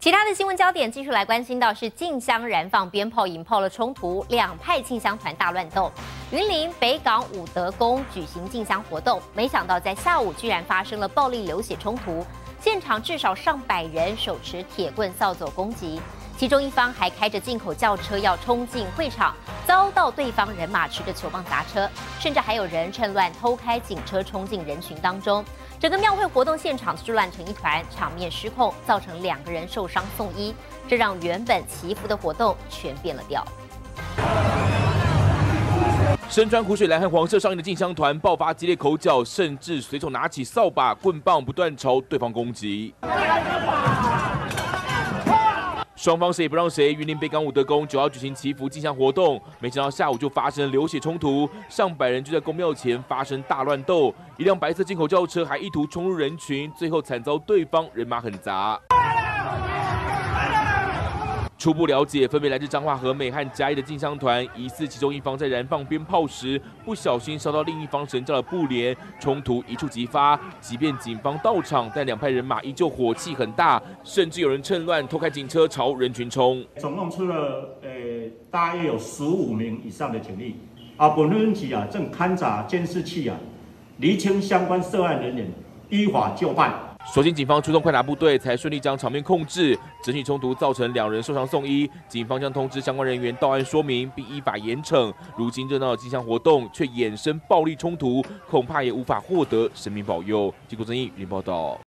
其他的新闻焦点继续来关心到是进香燃放鞭炮引爆了冲突，两派进香团大乱斗。云林北港武德宫举行进香活动，没想到在下午居然发生了暴力流血冲突，现场至少上百人手持铁棍扫帚攻击，其中一方还开着进口轿车要冲进会场，遭到对方人马持着球棒砸车，甚至还有人趁乱偷开警车冲进人群当中。整个庙会活动现场是乱成一团，场面失控，造成2个人受伤送医，这让原本祈福的活动全变了调。 身穿湖水蓝和黄色上衣的进香团爆发激烈口角，甚至随手拿起扫把、棍棒，不断朝对方攻击。双方谁也不让谁。云林北港武德宫9号举行祈福进香活动，没想到下午就发生流血冲突，上百人就在宫庙前发生大乱斗，一辆白色进口轿车还意图冲入人群，最后惨遭对方人马狠砸。初步了解，分别来自彰化、和美和嘉义的进香团，疑似其中一方在燃放鞭炮时不小心烧到另一方神教的布帘，冲突一触即发。即便警方到场，但两派人马依旧火气很大，甚至有人趁乱偷开警车朝人群冲。 总共出了大约有15名以上的警力，本分局正勘查监视器厘清相关涉案人员，依法就办。 所幸警方出动快打部队，才顺利将场面控制。整体冲突造成2人受伤送医，警方将通知相关人员到案说明，并依法严惩。如今热闹的进香活动却衍生暴力冲突，恐怕也无法获得神明保佑。经过争议，云林报道。